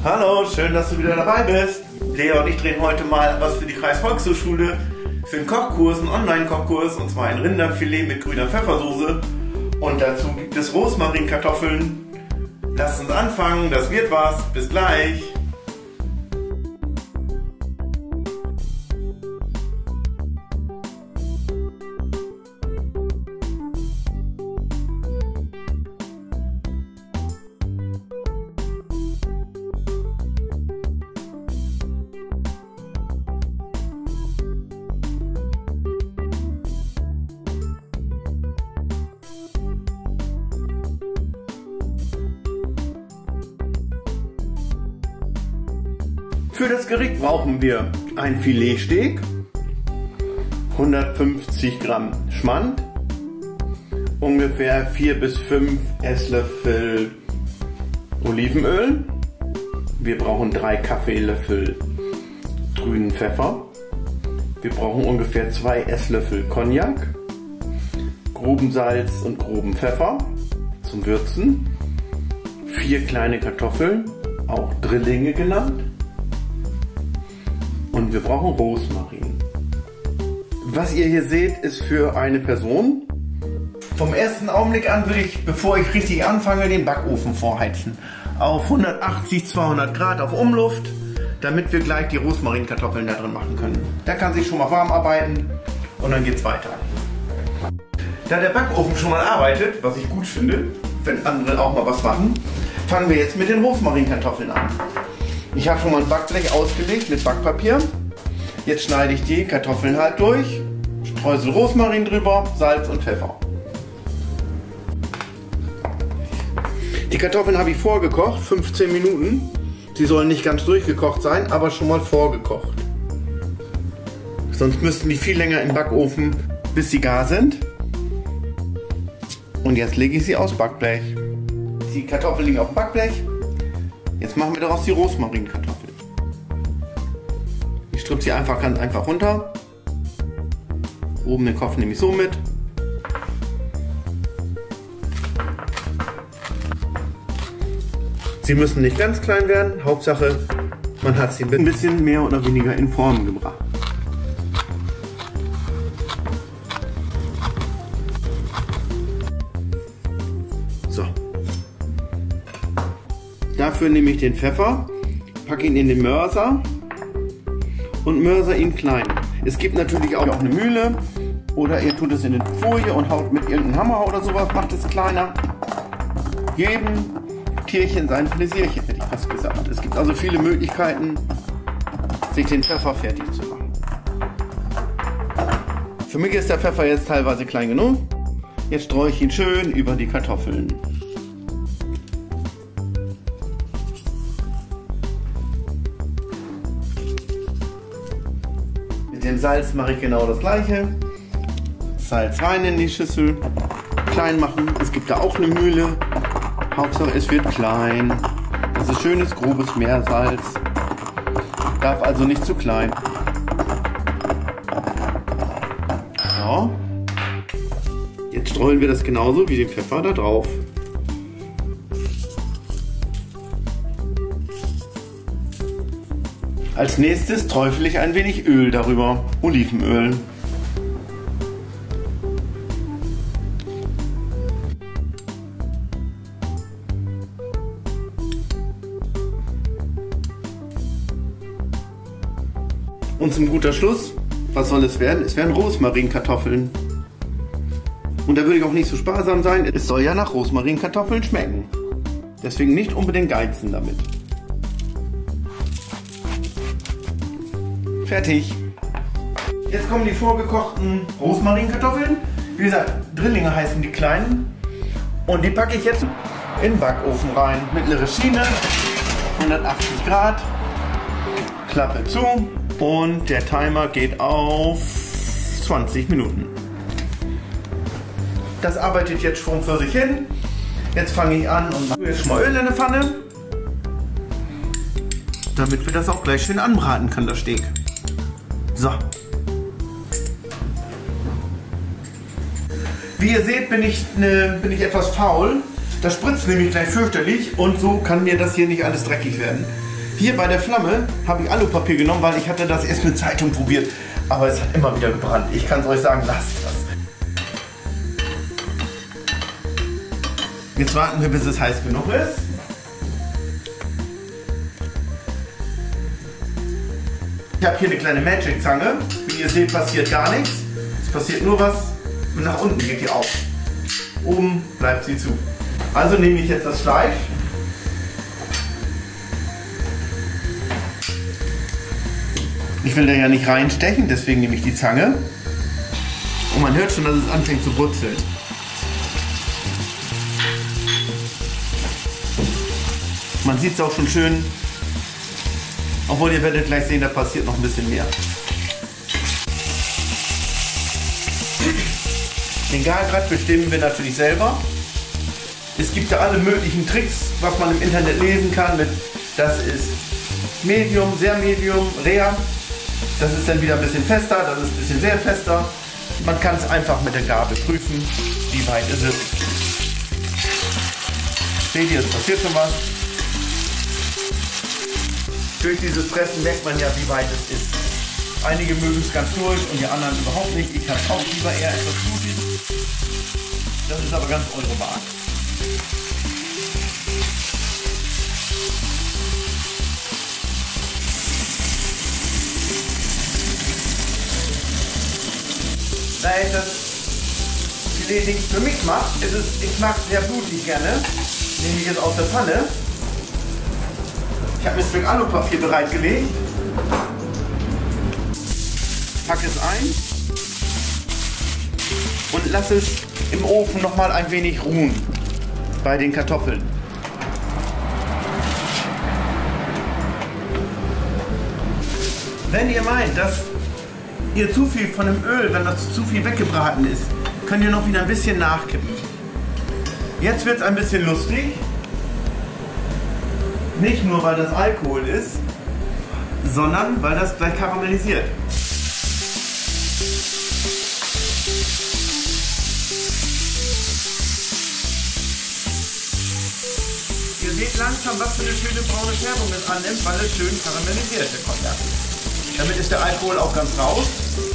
Hallo, schön, dass du wieder dabei bist. Lea und ich drehen heute mal was für die Kreisvolkshochschule, für einen Kochkurs, einen Online-Kochkurs, und zwar ein Rinderfilet mit grüner Pfeffersoße. Und dazu gibt es Rosmarinkartoffeln. Lasst uns anfangen, das wird was. Bis gleich. Für das Gericht brauchen wir ein Filetsteak, 150 Gramm Schmand, ungefähr 4 bis 5 Esslöffel Olivenöl. Wir brauchen 3 Kaffeelöffel grünen Pfeffer. Wir brauchen ungefähr 2 Esslöffel Cognac, groben Salz und groben Pfeffer zum Würzen, 4 kleine Kartoffeln, auch Drillinge genannt. Und wir brauchen Rosmarin. Was ihr hier seht, ist für eine Person. Vom ersten Augenblick an würde ich, bevor ich richtig anfange, den Backofen vorheizen. Auf 180, 200 Grad auf Umluft, damit wir gleich die Rosmarinkartoffeln da drin machen können. Da kann sich schon mal warm arbeiten und dann geht's weiter. Da der Backofen schon mal arbeitet, was ich gut finde, wenn andere auch mal was machen, fangen wir jetzt mit den Rosmarinkartoffeln an. Ich habe schon mal ein Backblech ausgelegt mit Backpapier. Jetzt schneide ich die Kartoffeln halt durch, streusel Rosmarin drüber, Salz und Pfeffer. Die Kartoffeln habe ich vorgekocht, 15 Minuten. Sie sollen nicht ganz durchgekocht sein, aber schon mal vorgekocht. Sonst müssten die viel länger im Backofen, bis sie gar sind. Und jetzt lege ich sie aufs Backblech. Die Kartoffeln liegen auf dem Backblech. Jetzt machen wir daraus die Rosmarinkartoffeln. Ich strüppe sie ganz einfach runter. Oben den Kopf nehme ich so mit. Sie müssen nicht ganz klein werden. Hauptsache, man hat sie ein bisschen mehr oder weniger in Form gebracht. So. Dafür nehme ich den Pfeffer, packe ihn in den Mörser und mörser ihn klein. Es gibt natürlich auch eine Mühle oder ihr tut es in eine Folie und haut mit irgendeinem Hammer oder sowas, macht es kleiner. Jedem Tierchen sein Pläsierchen, hätte ich fast gesagt. Es gibt also viele Möglichkeiten, sich den Pfeffer fertig zu machen. Für mich ist der Pfeffer jetzt teilweise klein genug. Jetzt streue ich ihn schön über die Kartoffeln. Mit dem Salz mache ich genau das gleiche. Salz rein in die Schüssel, klein machen. Es gibt da auch eine Mühle. Hauptsache es wird klein. Das ist schönes, grobes Meersalz. Darf also nicht zu klein. So. Jetzt streuen wir das genauso wie den Pfeffer da drauf. Als nächstes träufle ich ein wenig Öl darüber, Olivenöl. Und zum guter Schluss, was soll es werden? Es werden Rosmarinkartoffeln. Und da würde ich auch nicht so sparsam sein, es soll ja nach Rosmarinkartoffeln schmecken. Deswegen nicht unbedingt geizen damit. Fertig. Jetzt kommen die vorgekochten Rosmarinkartoffeln. Wie gesagt, Drillinge heißen die kleinen. Und die packe ich jetzt in den Backofen rein. Mittlere Schiene, 180 Grad. Klappe zu und der Timer geht auf 20 Minuten. Das arbeitet jetzt schon für sich hin. Jetzt fange ich an und tue jetzt schon mal Öl in der Pfanne, damit wir das auch gleich schön anbraten können, das Steak. So. Wie ihr seht, bin ich etwas faul. Das spritzt nämlich gleich fürchterlich und so kann mir das hier nicht alles dreckig werden. Hier bei der Flamme habe ich Alupapier genommen, weil ich hatte das erst mit Zeitung probiert. Aber es hat immer wieder gebrannt. Ich kann es euch sagen, lasst das. Jetzt warten wir, bis es heiß genug ist. Ich habe hier eine kleine Magic-Zange. Wie ihr seht, passiert gar nichts. Es passiert nur was. Und nach unten geht die auf. Oben bleibt sie zu. Also nehme ich jetzt das Fleisch. Ich will da ja nicht reinstechen, deswegen nehme ich die Zange. Und man hört schon, dass es anfängt zu brutzeln. Man sieht es auch schon schön. Obwohl, ihr werdet gleich sehen, da passiert noch ein bisschen mehr. Den Gargrad bestimmen wir natürlich selber. Es gibt ja alle möglichen Tricks, was man im Internet lesen kann. Das ist Medium, sehr Medium, Rare. Das ist dann wieder ein bisschen fester, das ist ein bisschen sehr fester. Man kann es einfach mit der Gabel prüfen, wie weit ist es. Seht ihr, es passiert schon was. Durch dieses Pressen merkt man ja, wie weit es ist. Einige mögen es ganz durch und die anderen überhaupt nicht. Ich habe auch lieber eher etwas blutig. Das ist aber ganz eure Wahl. Da ich das Filet nichts für mich macht, ich mag es sehr blutig gerne. Nehme ich jetzt aus der Pfanne. Ich habe mir ein Stück Alupapier bereitgelegt. Packe es ein und lasse es im Ofen noch mal ein wenig ruhen bei den Kartoffeln. Wenn ihr meint, dass ihr zu viel von dem Öl, wenn das zu viel weggebraten ist, könnt ihr noch wieder ein bisschen nachkippen. Jetzt wird es ein bisschen lustig. Nicht nur, weil das Alkohol ist, sondern weil das gleich karamellisiert. Ihr seht langsam, was für eine schöne braune Färbung es annimmt, weil es schön karamellisiert, der Cognac. Damit ist der Alkohol auch ganz raus.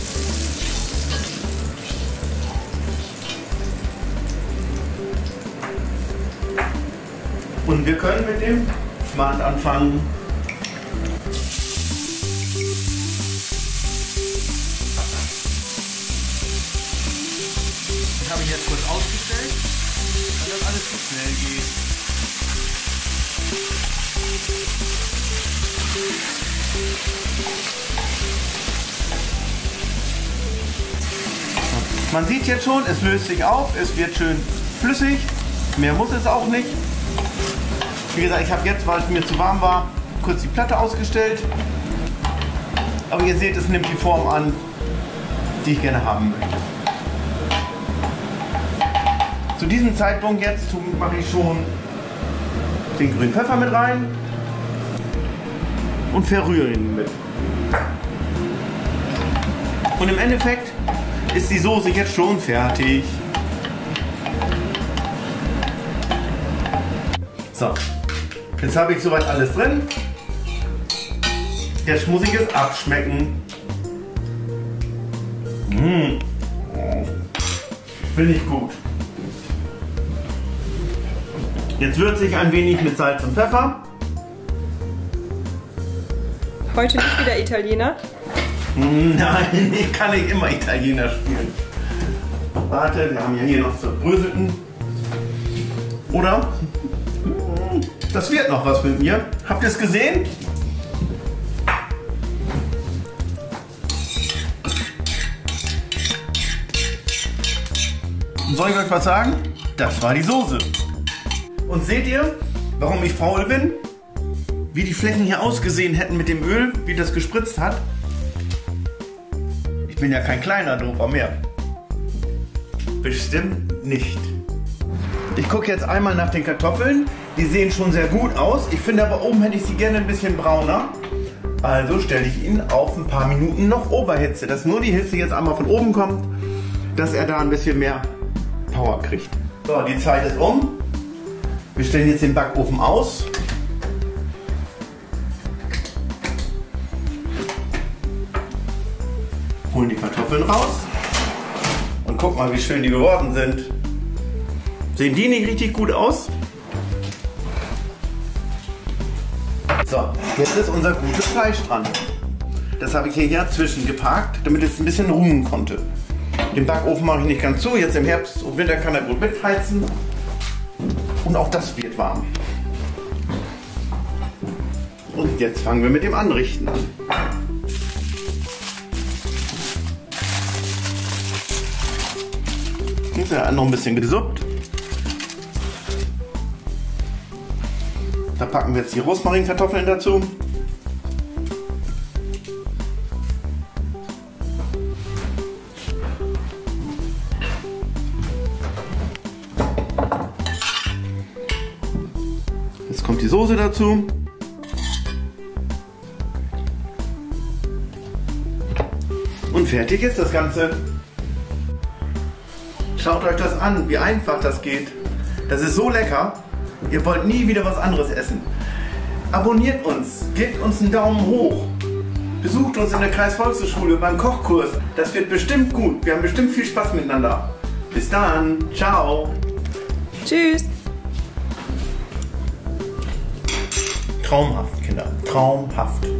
Und wir können mit dem Schmand anfangen. Ich habe ihn jetzt kurz ausgestellt, weil das alles zu schnell geht. Man sieht jetzt schon, es löst sich auf, es wird schön flüssig, mehr muss es auch nicht. Wie gesagt, ich habe jetzt, weil es mir zu warm war, kurz die Platte ausgestellt. Aber ihr seht, es nimmt die Form an, die ich gerne haben möchte. Zu diesem Zeitpunkt jetzt mache ich schon den grünen Pfeffer mit rein und verrühre ihn mit. Und im Endeffekt ist die Soße jetzt schon fertig. So, jetzt habe ich soweit alles drin. Jetzt muss ich es abschmecken. Finde ich gut. Jetzt würze ich ein wenig mit Salz und Pfeffer. Heute nicht wieder Italiener? Nein, ich kann nicht immer Italiener spielen. Warte, wir haben ja hier noch zerbröselten. Oder? Das wird noch was mit mir. Habt ihr es gesehen? Und soll ich euch was sagen? Das war die Soße. Und seht ihr, warum ich faul bin? Wie die Flecken hier ausgesehen hätten mit dem Öl, wie das gespritzt hat. Ich bin ja kein kleiner Doper mehr. Bestimmt nicht. Ich gucke jetzt einmal nach den Kartoffeln. Die sehen schon sehr gut aus. Ich finde aber oben hätte ich sie gerne ein bisschen brauner. Also stelle ich ihn auf ein paar Minuten noch Oberhitze. Dass nur die Hitze jetzt einmal von oben kommt, dass er da ein bisschen mehr Power kriegt. So, die Zeit ist um. Wir stellen jetzt den Backofen aus. Holen die Kartoffeln raus. Und guck mal, wie schön die geworden sind. Sehen die nicht richtig gut aus? So, jetzt ist unser gutes Fleisch dran. Das habe ich hier ja zwischengeparkt, damit es ein bisschen ruhen konnte. Den Backofen mache ich nicht ganz zu. Jetzt im Herbst und Winter kann er gut mitheizen. Und auch das wird warm. Und jetzt fangen wir mit dem Anrichten an. Jetzt ist noch ein bisschen gesuppt. Da packen wir jetzt die Rosmarinkartoffeln dazu. Jetzt kommt die Soße dazu. Und fertig ist das Ganze. Schaut euch das an, wie einfach das geht. Das ist so lecker. Ihr wollt nie wieder was anderes essen. Abonniert uns, gebt uns einen Daumen hoch. Besucht uns in der Kreisvolkshochschule beim Kochkurs. Das wird bestimmt gut. Wir haben bestimmt viel Spaß miteinander. Bis dann. Ciao. Tschüss. Traumhaft, Kinder. Traumhaft.